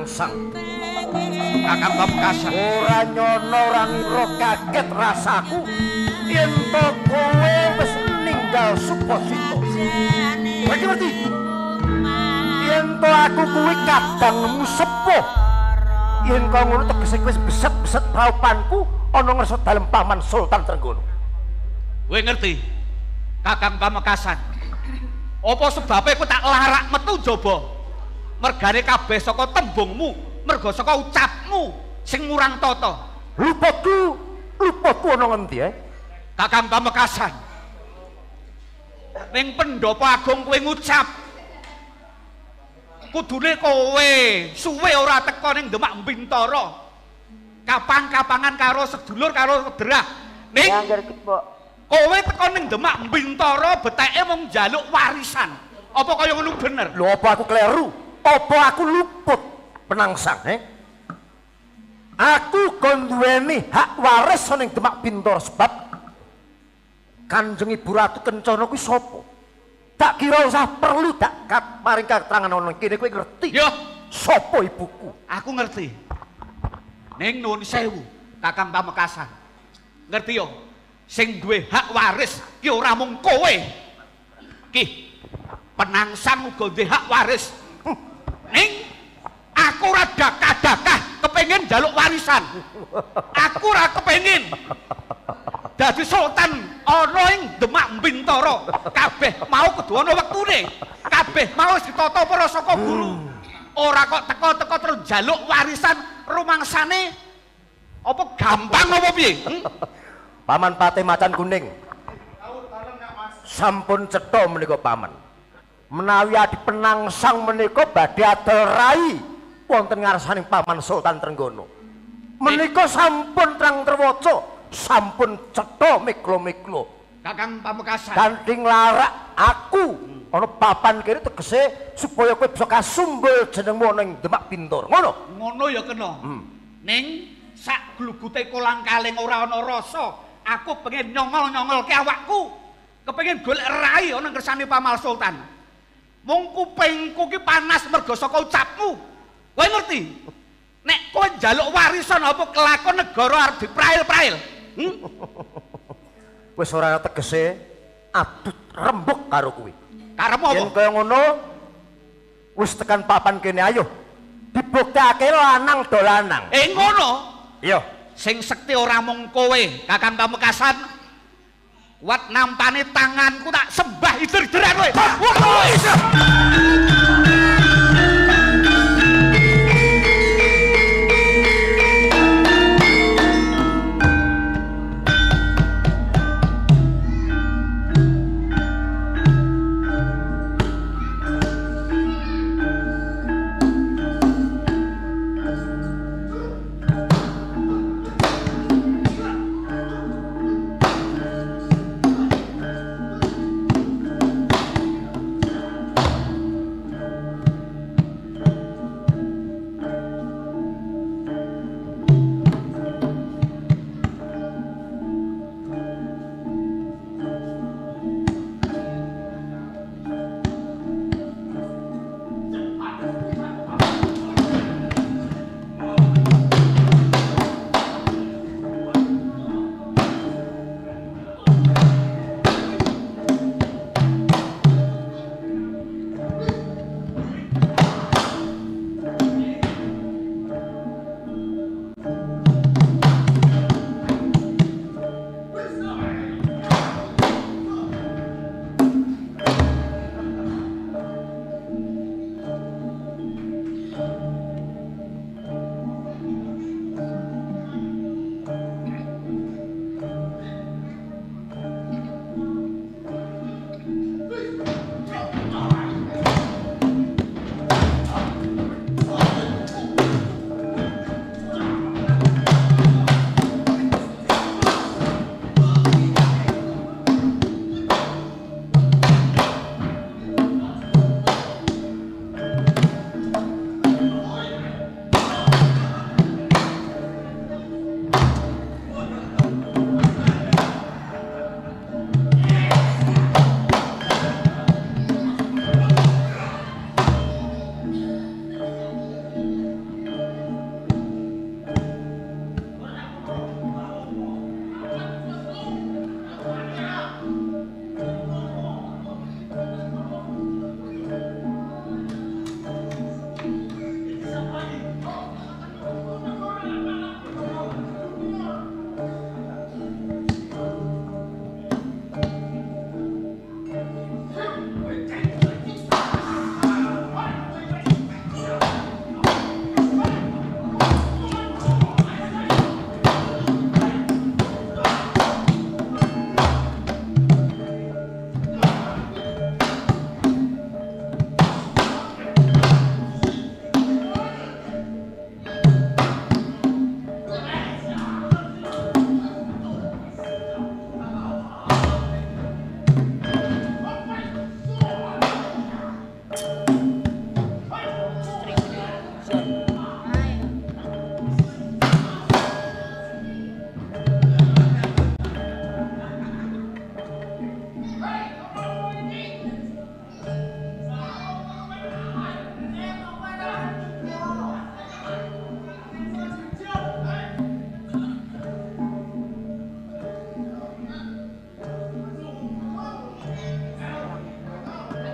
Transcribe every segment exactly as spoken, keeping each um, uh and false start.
penangsang. Kakang Pamekasan. Ora nyono ora ngira kaget rasaku yen to kowe wis ninggal Suposito. Kowe ngerti? Yen to aku kuwi kadangmu sepuh. Yen kau ngono tegese kowe wis beset-beset praupanku ana ngersa dalem Paman Sultan Trenggono. Kowe ngerti? Kakang Pamekasan. Apa sebabe kowe tak larak metu jaba? Mergane kabeh saka tembungmu, merga saka ucapmu sing murang tata. Luputku, luputku ana ngendi eh? Kakang Pamekasan. Ning Pendopo Agung kowe ngucap kudune kowe suwe ora teka ning Demak Bintara. Kapang-kapangan karo sedulur karo sederah. Ning Ya ngerti, Mbok. kowe teka ning Demak Bintara beteke mung njaluk warisan. Apa kaya ngono bener? Lho apa aku kleru? Apa aku luput penangsang eh? Aku kon duweni hak waris ning Demak Bintara sebab Kanjeng Ibu Ratu Kencana kuwi sapa? Tak kira usah perlu tak paring keterangan ana kene kowe ngerti. Yo, sapa ibuku? aku ngerti. Ning nuwun sewu, Kakang Pamekasan. Ngerti yo, sing duwe hak waris ki ora mung kowe. Ki, penangsang uga duwe hak waris. Ning aku ora dakah-dakah kepengin njaluk warisan. Aku ora kepengin dadi sultan ana ing Demak Bintara. Kabeh mau kudu ana wektune. Kabeh mau wis ditata para saka guru. Ora kok teko-teko terus njaluk warisan rumangsane apa gampang apa piye? Hmm? Paman Patih Macan Kuning. Sampun cetha menika paman. Menawi adi penangsang menika badhe adol rai wonten ngarsaning Paman Sultan Trenggono. Menika sampun terang terwaca, sampun cetha miklo-miklo. Kakang Pamekasan. Kanthi nglarak aku ana papan kene tegese supaya kowe bisa kasumbul jenengmu ning Demak Bintara. Ngono. Ngono ya kena. Hmm. Ning sak glugute kolang-kaling ora ana rasa. Aku pengen nyongol-nyongolke awakku. Kepengin golek rai ana kersane Paman Sultan. Mung kupingku ki panas merga saka ucapmu. Kowe ngerti? Nek kowe njaluk warisan apa kelakon negara arep diprail-prail. Hmm? Wis ora tegese adut rembug karo kuwi. Karep apa? Yen kaya ngono wis tekan papan kene ayo dibuktekake lanang do lanang. Eh ngono. Iya. Sing sekti ora mung kowe, Kakang Pamekasan. Kuat nampane tanganku tak sembah ider-ideran kowe. Wis.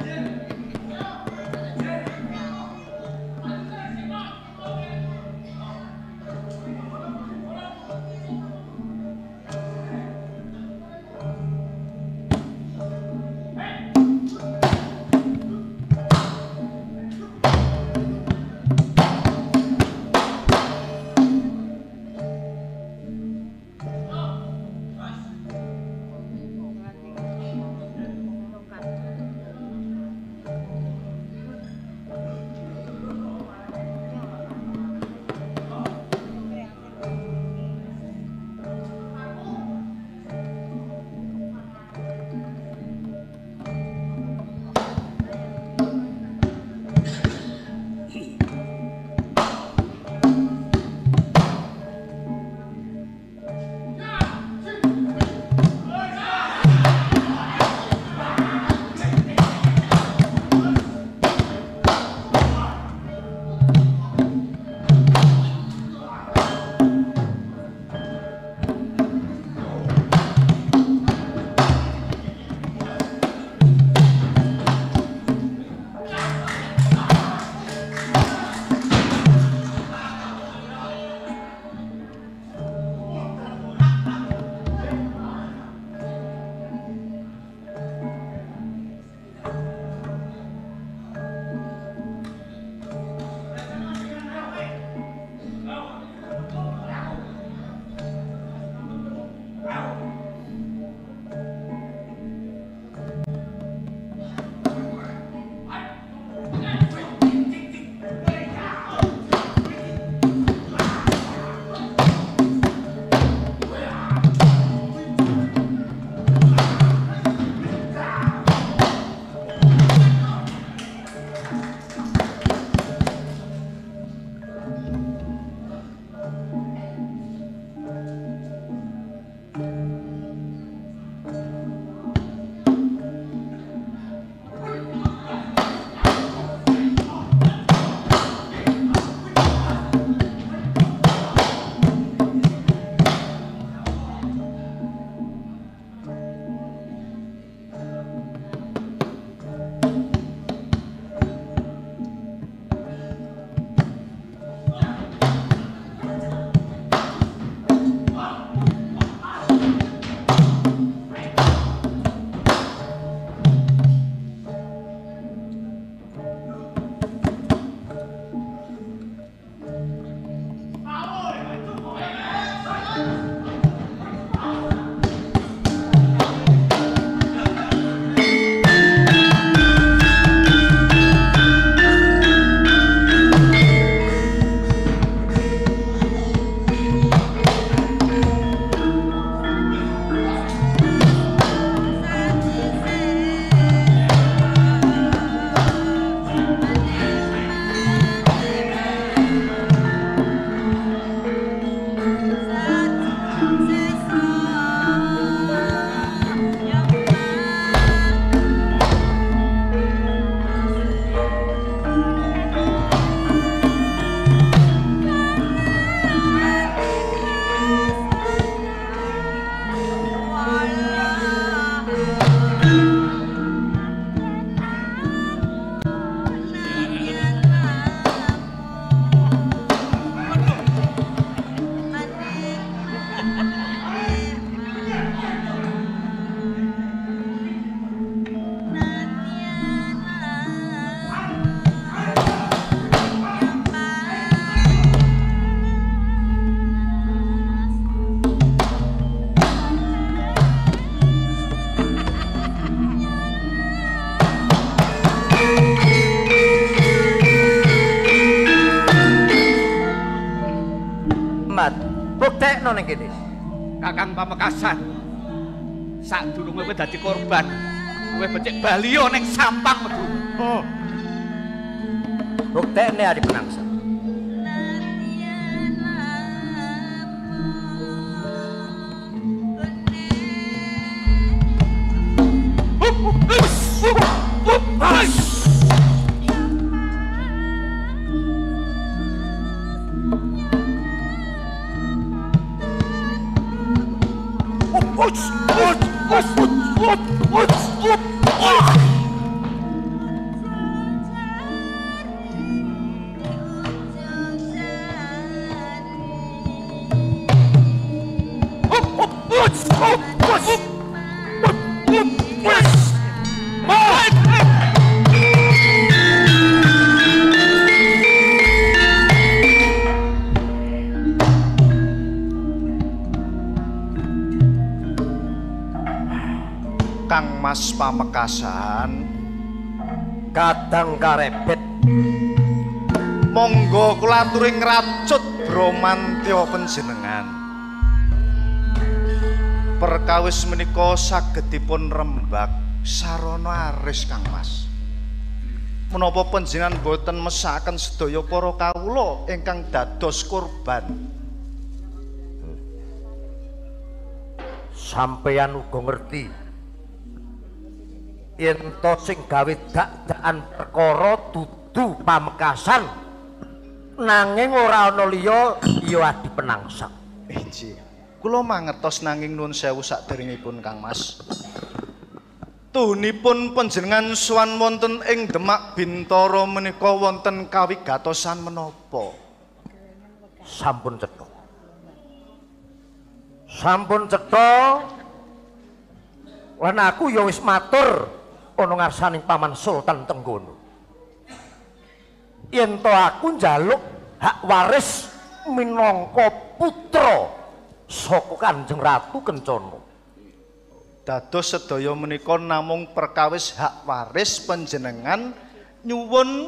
buktekno ning kene. Kakang Pamekasan. Sadurunge kowe dadi korban, kowe becik baliyo ning sampang metu. Oh. Buktekne Adi Penangsa. Pamekasan. Kadang Karebet. Monggo kula aturi ngracut Bramantya panjenengan. Perkawis menika sagedipun rembag sarana aris Kang Mas. Menapa panjenengan boten mesakaken sedaya para kawula ingkang dados korban? Sampeyan uga ngerti yen to sing gawe dak-dakan perkara dudu Pamekasan nanging ora ana liya ya Adi Penangsang. Injih. Kula mangertos nanging nuwun sewu saderengipun Kang Mas. Tuhunipun panjenengan sowan wonten ing Demak Bintara menika wonten kawigatosan menapa? Sampun cetha. Sampun cetha. Lan aku ya wis matur ana ngarsaning Paman Sultan Tenggono. Yen to aku njaluk hak waris minangka putra saka Kanjeng Ratu Kencana. Dados sedaya menika namung perkawis hak waris panjenengan nyuwun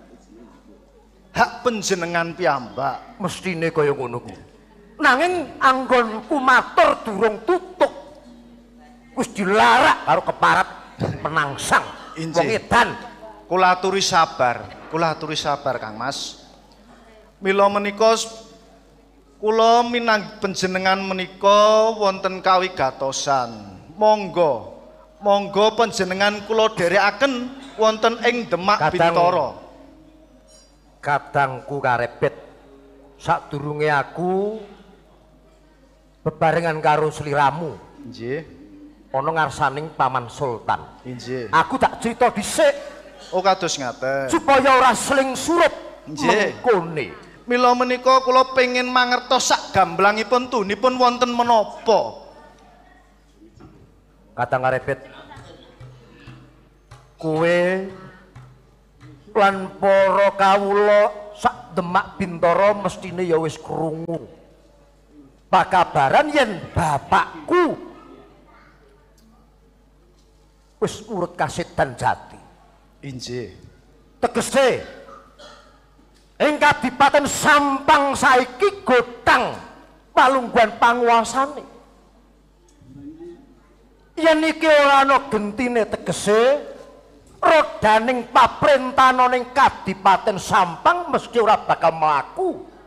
hak panjenengan piyambak. Mestine kaya ngono ku. Nanging anggonku matur durung tutuk. Wis dilarak karo keparat Penangsang. Wong edan. Kula aturi sabar, kula aturi sabar Kang Mas. Mila menika kula minangka panjenengan menika wonten kawigatosan. Monggo, monggo panjenengan kula dherekaken wonten ing Demak Bintara. Kadangku Karebet, sadurunge aku bebarengan karo sliramu. Nggih. Ana ngarsaning Paman Sultan. Nggih. Aku tak crita dhisik. Oh kados ngaten. Supaya ora sling surut. Nggih. Mengkone. Mila menika kula pengin mangertos sak gamblangipun tunipun wonten menapa. Kadang Karebet, kowe lan para kawula sak Demak Bintara mestine ya wis krungu pakabaran yen bapakku wis urut kasedan jati. Injih. Tegese ing Kadipaten Sampang saiki gotang palungguhan panguwasane. Yen iki ora ana gentine tegese rodaning paprentana ning Kadipaten Sampang mesti ora bakal mlaku.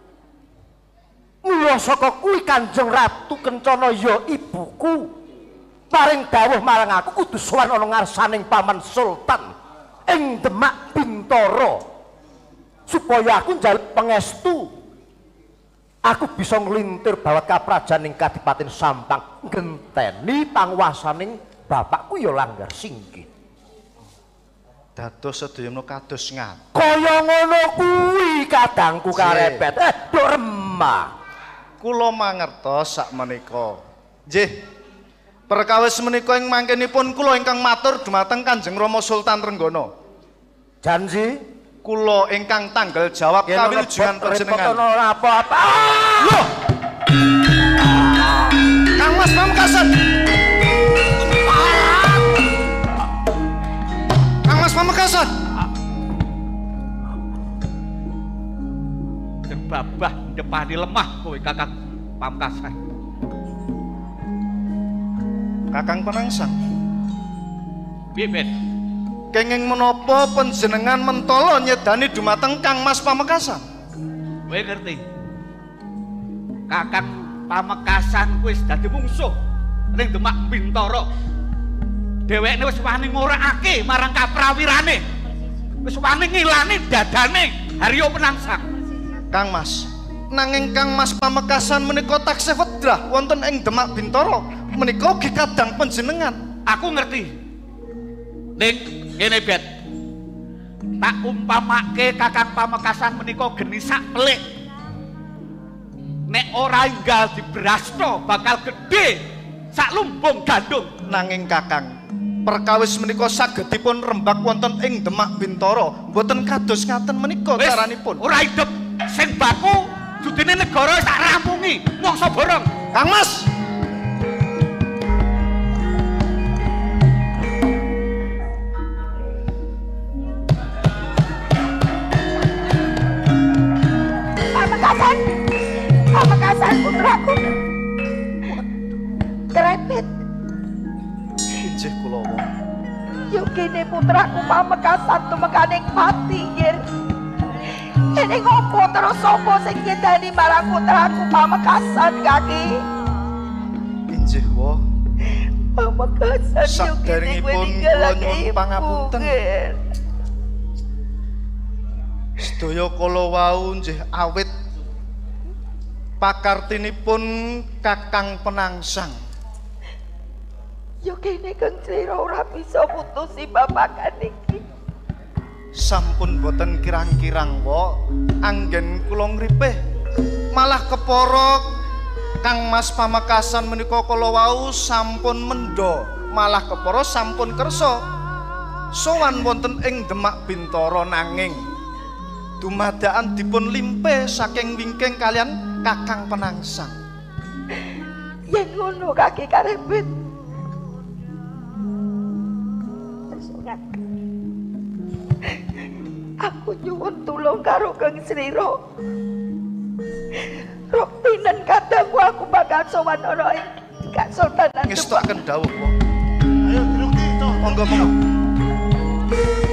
Mula saka kuwi Kanjeng Ratu Kencana ya ibuku paring dawuh marang aku kudu sowan ana ngarsaning Paman Sultan ing Demak Bintara supaya aku njaluk pangestu aku bisa nglintir bawat kaprajan ing Kadipaten Sampang ngenteni panguwasaning bapakku ya Langgar Singgih. Dados sedaya menika kados ngaten. Kaya ngono kuwi kadangku Karebet. Eh, Duk Remah. Kula mangertos sakmenika. Nggih. Perkawis menika ing mangkenipun kula ingkang matur dumateng Kanjeng Rama Sultan Trenggono. Janji kula ingkang tanggal jawab kawilujengan panjenengan. Ora apa-apa. Loh. Kang Mas Pamekasan. Kang Mas Pamekasan. Sing babah ndepani lemah kowe Kakang Pamekasan. Kakang Penangsang. Piye, Ben? Kenging menapa panjenengan mentala nyedani dumateng Kang Mas Pamekasan? Kowe ngerti? Kakang Pamekasan wis dadi mungsuh ning Demak Bintara. Dhewekne wis wani ngorakake marang kaprawirane. Wis wani ngilani dadane Haryo Penangsang. Kang Mas, nanging Kang Mas Pamekasan menika taksih wedrah wonten ing Demak Bintara. Menika ugi kadang panjenengan. Aku ngerti. Ning ngene Bet. Tak umpamake Kakang Pamekasan menika geni sak pelik. Nek ora enggal dibrasno bakal gedhe sak lumbung gandum. Nanging Kakang, perkawis menika sagedipun rembag wonten ing Demak Bintara. Mboten kados ngaten menika caranipun. Ora idep sing baku dudine negara sak rampungi mangsa borong. Kang Mas. Pamekasan. Pamekasan putraku. Krepit. Injih Kulawa. Yo kene putraku Pamekasan tumekaning pati nggih. Ini ngopo terus sopo sing nyedani marang putraku Pamekasan kaki. Injih wa. Pamekasan yo kene Saderengipun kula nyuwun pangapunten. Sedaya kala wau nggih awit pakartinipun Kakang Penangsang. Yo kene Kang Slira ora bisa putusi babagan iki. Sampun boten kirang-kirang wa anggen kula ngripih malah kepara Kang Mas Pamekasan menika kala wau sampun mendha malah kepara sampun kersa sowan wonten ing Demak Bintara nanging dumadakan dipun limpe saking wingking kalian Kakang Penangsang. Yen ngono kaki karepit. Aku nyuwun tulung karo Kang Slira. Rok pinen kadangku aku bakal sowan ana ing Kasultanan Ngestokaken dawuh, Wa. Ayo, Drukti, monggo monggo.